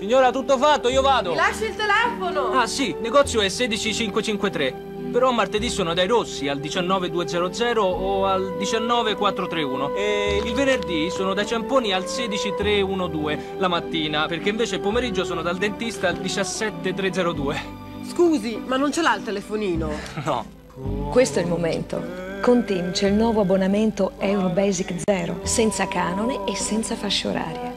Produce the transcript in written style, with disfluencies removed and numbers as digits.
Signora, tutto fatto, io vado. Mi lasci il telefono? Ah sì, negozio è 16553. Però martedì sono dai Rossi al 19200 o al 19431. E il venerdì sono dai Ciamponi al 16312 la mattina, perché invece il pomeriggio sono dal dentista al 17302. Scusi, ma non ce l'ha il telefonino? No. Questo è il momento. Con TIM c'è il nuovo abbonamento Euro Basic Zero, senza canone e senza fasce orarie.